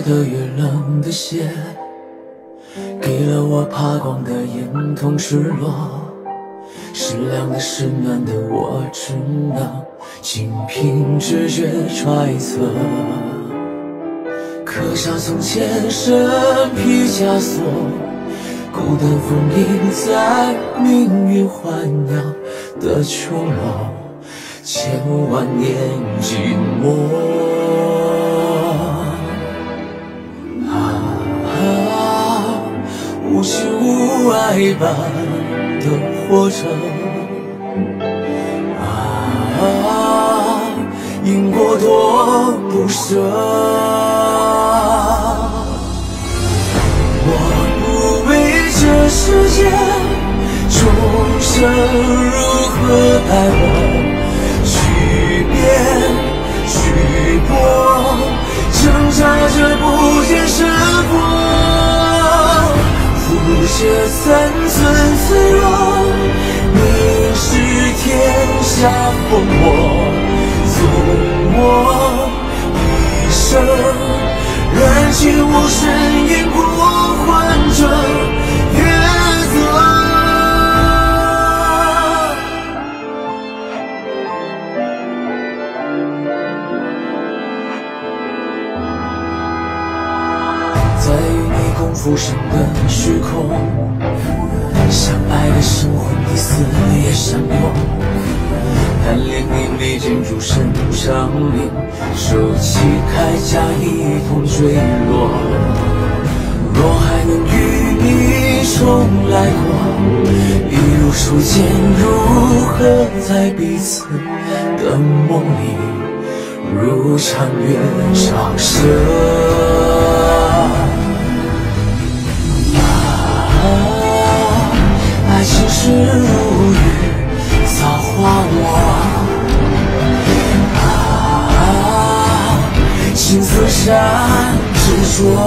的越冷的血，给了我怕光的眼，同赤裸。是凉的，是暖的，我只能仅凭直觉揣测。刻下从前身披枷锁，孤单封印在命运幻鸟的囚笼，千万年寂寞。无情无爱般的活着，因过多不舍。我不为这世界众生如何待我，去变去搏，挣扎着不见生活。不屑三寸自若，你是天下烽火，纵我一生燃尽无声烟波，换着月色。在与你共浮生的虚空，相爱的神魂第四也相拥，但怜悯历尽诸神长鸣，手起铠甲一同坠落。若还能与你重来过，一如初见，如何在彼此的梦里如长月照射。爱情是如雨造化我，青丝山执着。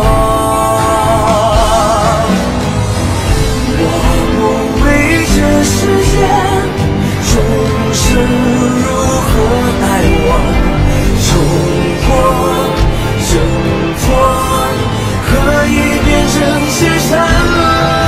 我不为这世间众生如何待我，冲过挣脱，可以变成些善恶。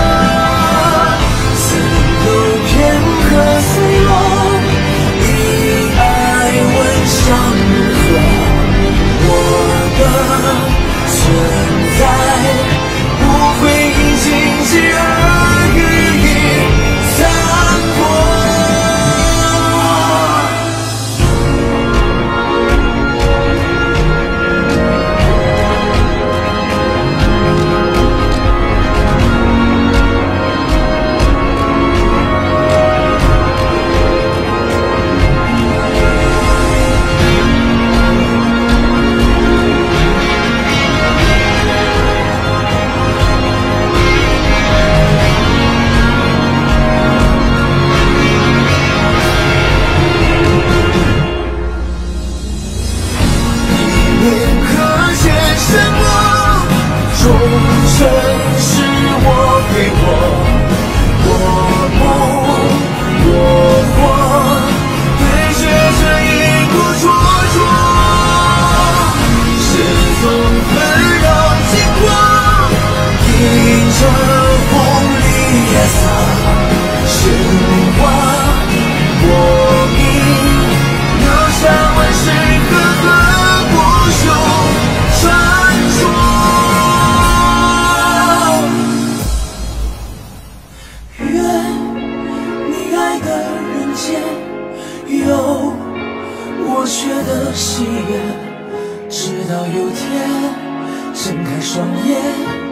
可随我以爱问向日河，我的存在不会因荆棘而予以残我觉得喜悦，直到有天睁开双眼。